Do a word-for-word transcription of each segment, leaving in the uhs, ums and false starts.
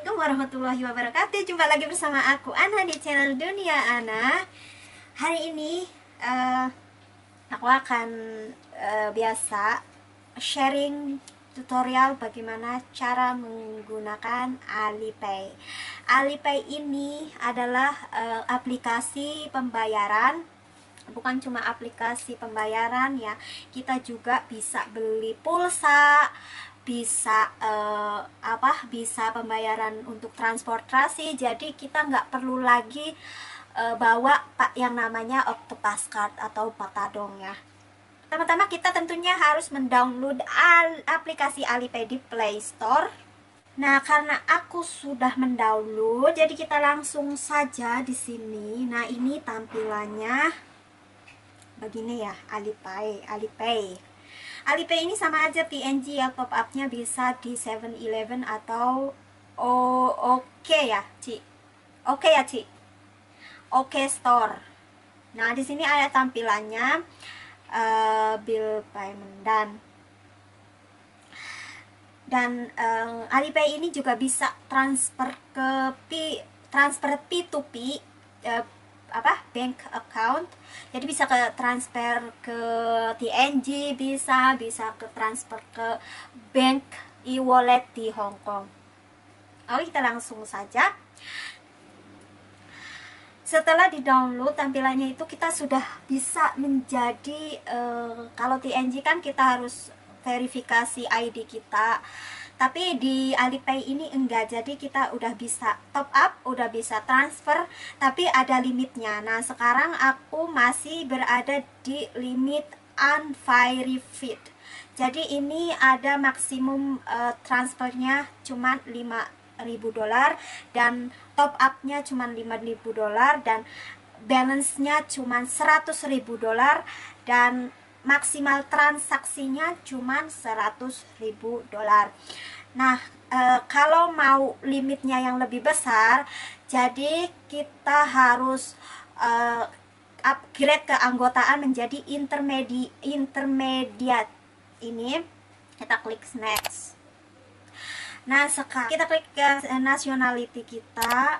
Assalamualaikum warahmatullahi wabarakatuh. Jumpa lagi bersama aku Ana di channel Dunia Ana. Hari ini uh, aku akan uh, biasa sharing tutorial bagaimana cara menggunakan Alipay. Alipay ini adalah uh, aplikasi pembayaran. Bukan cuma aplikasi pembayaran ya, kita juga bisa beli pulsa, bisa eh, apa bisa pembayaran untuk transportasi. Jadi kita nggak perlu lagi eh, bawa pak yang namanya Octopus Card atau Patadong ya. Pertama-tama kita tentunya harus mendownload aplikasi Alipay di Play Store. Nah, karena aku sudah mendownload, jadi kita langsung saja di sini. Nah, ini tampilannya begini ya, Alipay, Alipay. Alipay ini sama aja T N G ya, top up-nya bisa di seven eleven atau oh, oke okay ya, Ci. Oke okay ya, Ci. Oke okay Store. Nah, di sini ada tampilannya uh, bill payment dan dan uh, Alipay ini juga bisa transfer ke P, transfer P to P uh, apa bank account. Jadi bisa ke transfer ke T N G, bisa bisa ke transfer ke bank e-wallet di Hong Kong. Oke, kita langsung saja. Setelah di-download tampilannya itu, kita sudah bisa menjadi uh, kalau T N G kan kita harus verifikasi I D kita. Tapi di Alipay ini enggak, jadi kita udah bisa top up, udah bisa transfer, tapi ada limitnya. Nah, sekarang aku masih berada di limit unverified. Jadi ini ada maksimum uh, transfernya cuma lima ribu dolar dan top upnya cuma lima ribu dolar dan balance-nya cuma seratus ribu dolar dan maksimal transaksinya cuma seratus ribu dolar. Nah, e, kalau mau limitnya yang lebih besar, jadi kita harus e, upgrade keanggotaan menjadi intermedi intermediate. Ini kita klik next. Nah, sekarang kita klik ke nationality kita.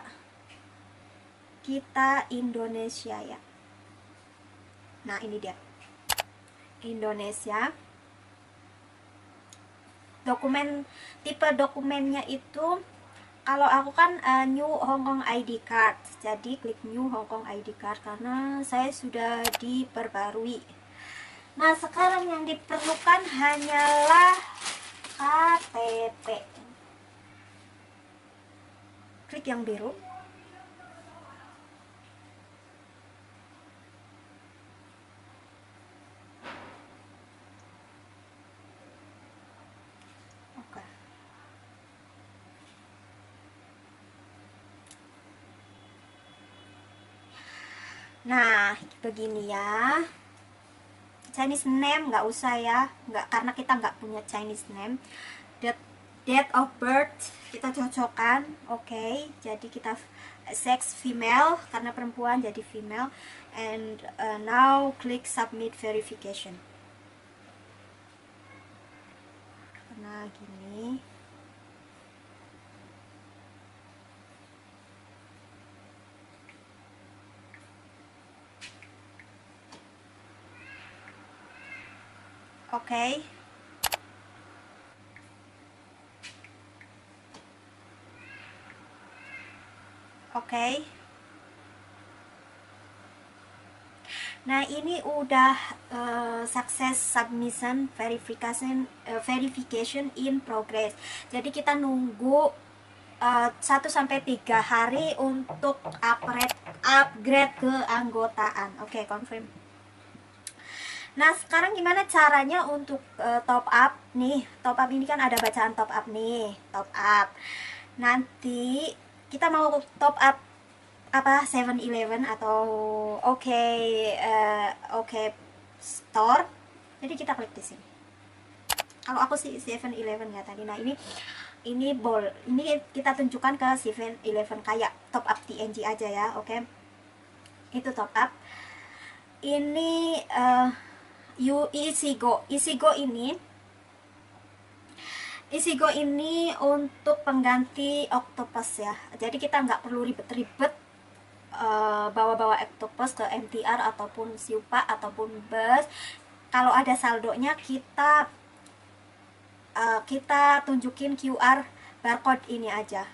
Kita Indonesia ya. Nah, ini dia. Indonesia. Dokumen, tipe dokumennya itu, kalau aku kan uh, New Hong Kong I D Card, jadi klik New Hong Kong I D Card karena saya sudah diperbarui. Nah, sekarang yang diperlukan hanyalah K T P. Klik yang biru. Nah, begini ya. Chinese name nggak usah ya, nggak, karena kita nggak punya Chinese name. Date, date of birth kita cocokkan, oke. Okay. Jadi kita sex female karena perempuan jadi female. And uh, now click submit verification. Nah, gini. Oke. Okay. Oke. Okay. Nah, ini udah uh, success submission verification uh, verification in progress. Jadi kita nunggu uh, satu sampai tiga hari untuk upgrade upgrade keanggotaan. Oke, okay, confirm. Nah, sekarang gimana caranya untuk uh, top up nih? Top up ini kan ada bacaan top up nih, top up. Nanti kita mau top up apa seven eleven atau oke okay, uh, oke okay store. Jadi kita klik di sini. Kalau aku sih seven eleven ya tadi. Nah, ini ini bol. Ini kita tunjukkan ke seven eleven kayak top up T N G aja ya, oke. Okay? Itu top up. Ini uh, You Easygo, Easygo ini Easygo ini untuk pengganti Octopus ya. Jadi kita nggak perlu ribet-ribet uh, bawa-bawa Octopus ke M T R ataupun Siupa ataupun bus. Kalau ada saldonya kita uh, kita tunjukin Q R barcode ini aja.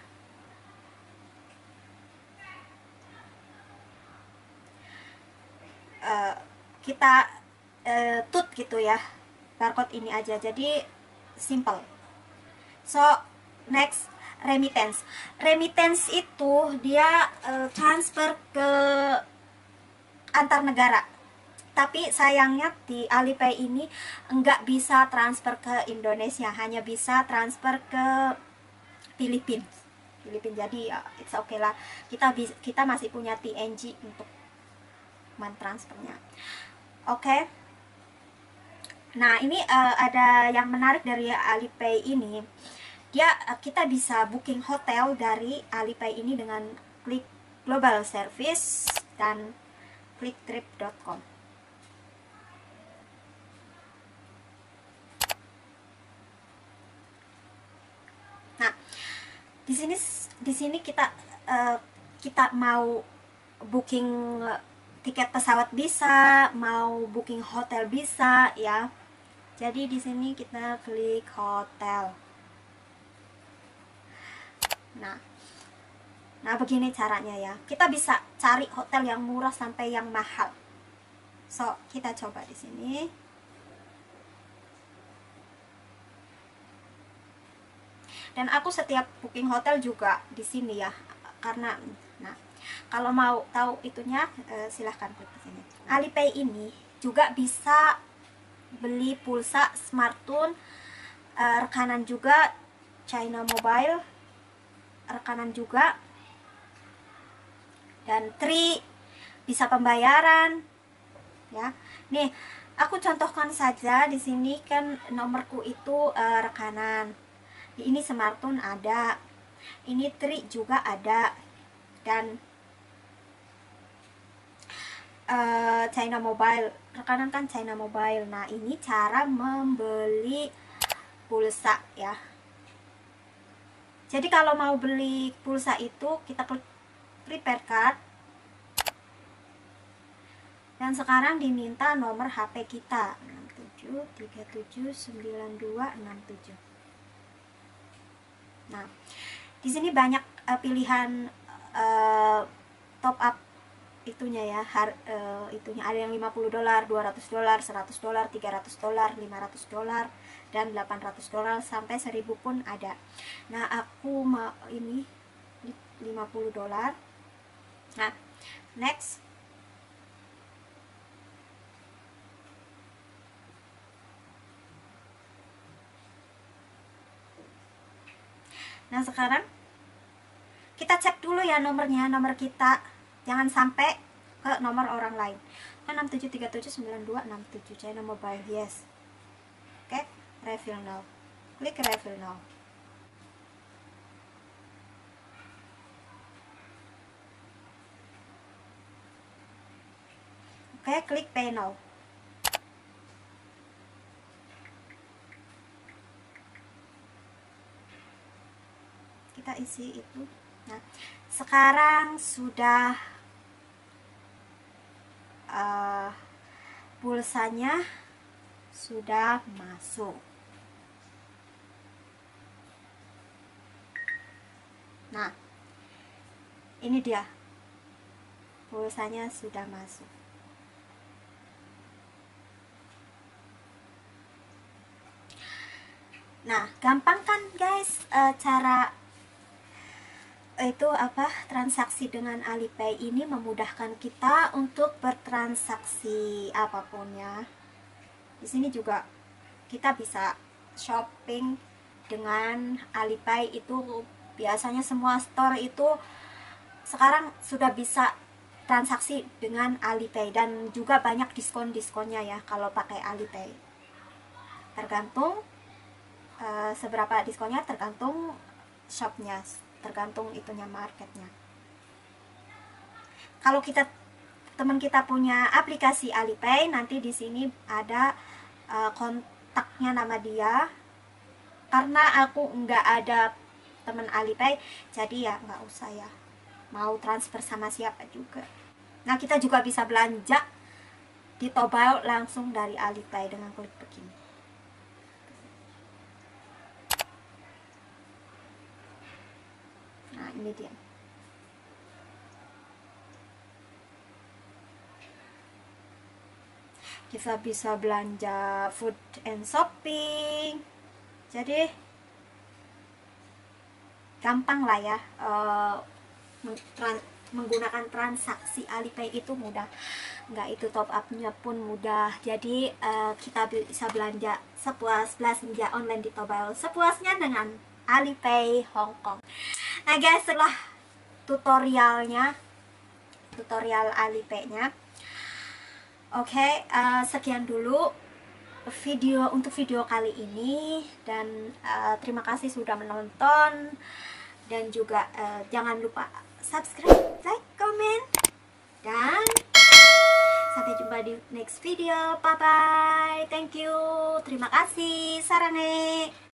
Uh, kita uh, tut gitu ya, barcode ini aja. Jadi simple. So, next, remittance. Remittance itu dia uh, transfer ke antar negara. Tapi sayangnya di Alipay ini enggak bisa transfer ke Indonesia, hanya bisa transfer ke Filipina. Filipina. Jadi ya, it's okay lah. Kita kita masih punya T N G untuk mentransfernya. Oke. Okay. Nah, ini uh, ada yang menarik dari Alipay ini. Dia uh, kita bisa booking hotel dari Alipay ini dengan klik Global Service dan klik trip dot com. Nah, di sini di sini kita uh, kita mau booking tiket pesawat bisa, mau booking hotel bisa ya. Jadi di sini kita klik hotel. Nah, nah begini caranya ya. Kita bisa cari hotel yang murah sampai yang mahal. So, kita coba di sini. Dan aku setiap booking hotel juga di sini ya, karena nah kalau mau tahu itunya eh, silahkan klik di sini. Alipay ini juga bisa beli pulsa Smartune, uh, rekanan juga China Mobile, rekanan juga, dan Tri bisa pembayaran ya. Nih aku contohkan saja di sini kan nomorku itu uh, rekanan, ini Smartune ada, ini Tri juga ada, dan Uh, China Mobile, rekanan kan China Mobile. Nah, ini cara membeli pulsa ya. Jadi kalau mau beli pulsa itu kita klik prepare card. Dan sekarang diminta nomor H P kita enam tujuh tiga tujuh sembilan dua enam tujuh. Nah, di sini banyak uh, pilihan uh, top up itunya ya, har, uh, itunya ada yang lima puluh dolar, dua ratus dolar, seratus dolar, tiga ratus dolar, lima ratus dolar, dan delapan ratus dolar sampai seribu pun ada. Nah, aku mau ini lima puluh dolar. Nah, next. Nah, sekarang kita cek dulu ya nomornya, nomor kita. Jangan sampai ke nomor orang lain. enam tujuh tiga tujuh sembilan dua enam tujuh China Mobile, yes. Oke, okay. Refill now. Klik refill now. Oke, okay, klik pay now. Kita isi itu. Nah, sekarang sudah uh, pulsanya sudah masuk. Nah, ini dia pulsanya sudah masuk. Nah, gampang kan guys uh, cara itu apa transaksi dengan Alipay ini memudahkan kita untuk bertransaksi apapun ya. Di sini juga kita bisa shopping dengan Alipay. Itu biasanya semua store itu sekarang sudah bisa transaksi dengan Alipay, dan juga banyak diskon-diskonnya ya kalau pakai Alipay. Tergantung uh, seberapa diskonnya, tergantung shopnya, tergantung itunya marketnya. Kalau kita teman kita punya aplikasi Alipay, nanti di sini ada uh, kontaknya, nama dia, karena aku nggak ada teman Alipay, jadi ya nggak usah ya mau transfer sama siapa juga. Nah, kita juga bisa belanja di Taobao langsung dari Alipay dengan klik begini. Nah, ini dia. Kita bisa belanja food and shopping. Jadi gampang lah ya, uh, menggunakan transaksi Alipay itu mudah. Nggak itu top up-nya pun mudah. Jadi uh, kita bisa belanja sepuas belanja online di Taobao sepuasnya dengan Alipay Hong Kong. Nah guys, setelah tutorialnya, tutorial Alipay-nya, oke, okay, uh, sekian dulu video untuk video kali ini, dan uh, terima kasih sudah menonton, dan juga uh, jangan lupa subscribe, like, comment, dan sampai jumpa di next video. Bye bye, thank you, terima kasih, sarane.